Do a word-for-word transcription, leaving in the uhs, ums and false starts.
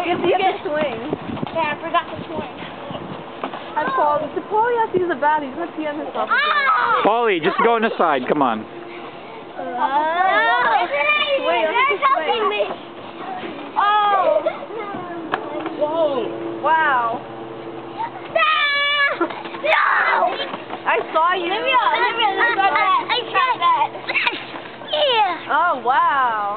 You have to get the swing. Yeah, I forgot to swing. Hi, Paul. So Paulie has to use the bathroom. He's going to pee on himself. Ah! Paulie, just go on the side. Come on. Oh, wait, you're helping me. Oh. Whoa. Wow. No! I saw you. Olivia, Olivia, I saw that. I saw that. Yeah. Oh, wow.